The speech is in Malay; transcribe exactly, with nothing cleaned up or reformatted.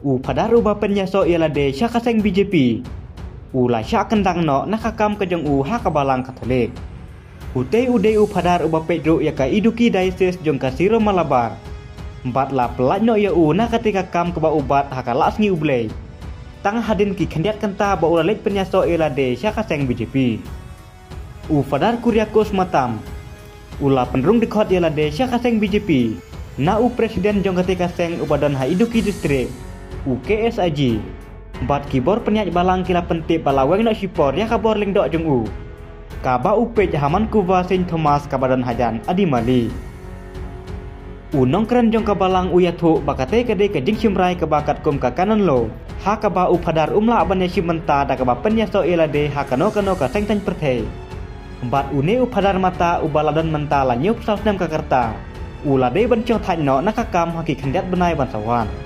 U padar uba penyaso ialah de syakaseng B J P. U la syak kendang no nakakam kejong u hakabalang Katolik. Ute ude u padar uba Pedro ya ka iduki diocese jong kasiro Malabar. Empat la pelaj no ya u nakatika kam keba ubat hakalas ngi ublei. Tang hadin ki kendiat kenta ba ulalek penyaso ialah de syakaseng B J P. U padar Kuriakos matam. Ula penrung dikot ialah de syakaseng B J P. Na u presiden jong katika seng ubadan ha iduki distrik. U K S I G. Bat kibor penyaj balang kila pentip balaweng nak sipor ya kabor ling dok jong u. Kaba u pej haman kuva Saint Thomas kabadan hajan adi mali. U nongkran jong kabalang u yathu bakate kade ke jing simrai kebakat kum ka kanan lo. Ha kaba u padar umla abane simenta da kaba penyaso elade ha kano kano ka seng tan perthei. Bat u ne u padar mata u baladan menta la nyup sausnam ka kerta. U lade bancong thaj no nakakam haki khandiat benai ban sawan.